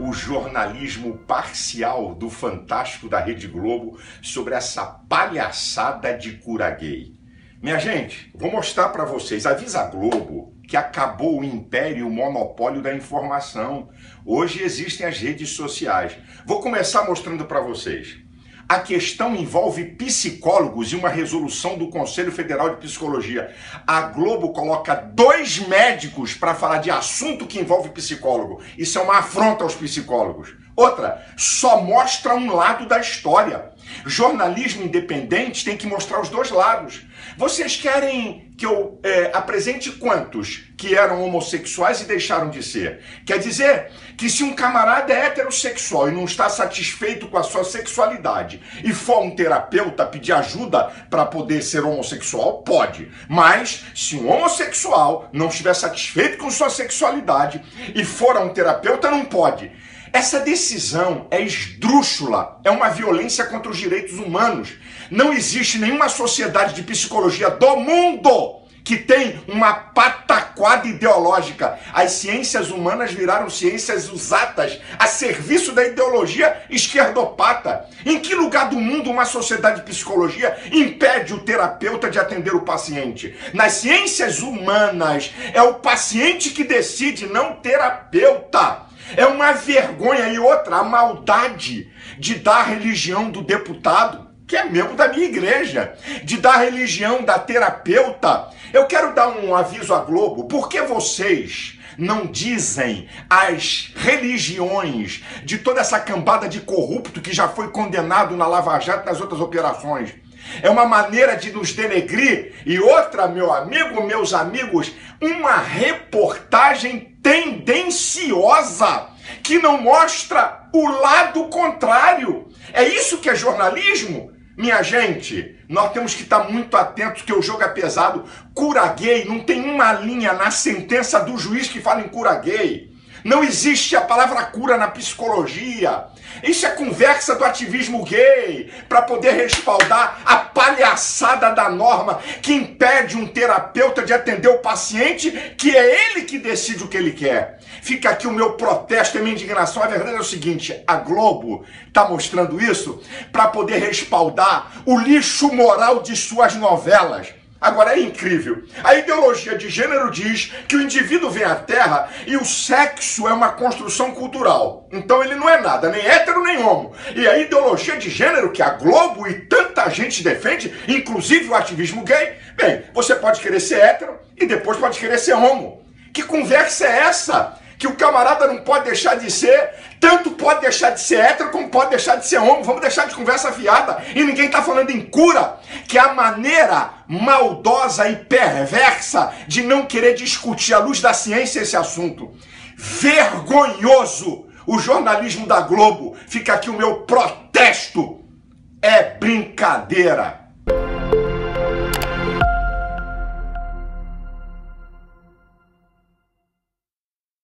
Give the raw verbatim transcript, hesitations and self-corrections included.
o jornalismo parcial do Fantástico da Rede Globo sobre essa palhaçada de cura gay. Minha gente, vou mostrar para vocês. Avisa a Globo que acabou o império e o monopólio da informação. Hoje existem as redes sociais. Vou começar mostrando para vocês. A questão envolve psicólogos e uma resolução do Conselho Federal de Psicologia. A Globo coloca dois médicos para falar de assunto que envolve psicólogo. Isso é uma afronta aos psicólogos. Outra, só mostra um lado da história. Jornalismo independente tem que mostrar os dois lados. Vocês querem que eu é, apresente quantos que eram homossexuais e deixaram de ser? Quer dizer que se um camarada é heterossexual e não está satisfeito com a sua sexualidade e for um terapeuta pedir ajuda para poder ser homossexual, pode. Mas se um homossexual não estiver satisfeito com sua sexualidade e for a um terapeuta, não pode. Essa decisão é esdrúxula, é uma violência contra os direitos humanos. Não existe nenhuma sociedade de psicologia do mundo que tem uma pataquada ideológica. As ciências humanas viraram ciências usadas a serviço da ideologia esquerdopata. Em que lugar do mundo uma sociedade de psicologia impede o terapeuta de atender o paciente? Nas ciências humanas, é o paciente que decide, não o terapeuta. É uma vergonha. E outra, a maldade de dar a religião do deputado, que é membro da minha igreja, de dar a religião da terapeuta. Eu quero dar um aviso à Globo. Por que vocês não dizem as religiões de toda essa cambada de corrupto que já foi condenado na Lava Jato e nas outras operações? É uma maneira de nos denegrir. E outra, meu amigo, meus amigos, uma reportagem tendenciosa que não mostra o lado contrário. É isso que é jornalismo? Minha gente, nós temos que estar muito atentos que o jogo é pesado. Cura gay, não tem uma linha na sentença do juiz que fala em cura gay. Não existe a palavra cura na psicologia. Isso é conversa do ativismo gay para poder respaldar a palhaçada da norma que impede um terapeuta de atender o paciente, que é ele que decide o que ele quer. Fica aqui o meu protesto e minha indignação. A verdade é o seguinte, a Globo está mostrando isso para poder respaldar o lixo moral de suas novelas. Agora é incrível. A ideologia de gênero diz que o indivíduo vem à Terra e o sexo é uma construção cultural. Então ele não é nada, nem hétero nem homo. E a ideologia de gênero que a Globo e tanta gente defende, inclusive o ativismo gay, bem, você pode querer ser hétero e depois pode querer ser homo. Que conversa é essa? Que o camarada não pode deixar de ser, tanto pode deixar de ser hétero como pode deixar de ser homo. Vamos deixar de conversa fiada. E ninguém está falando em cura, que é a maneira maldosa e perversa de não querer discutir à luz da ciência esse assunto. Vergonhoso o jornalismo da Globo. Fica aqui o meu protesto. É brincadeira.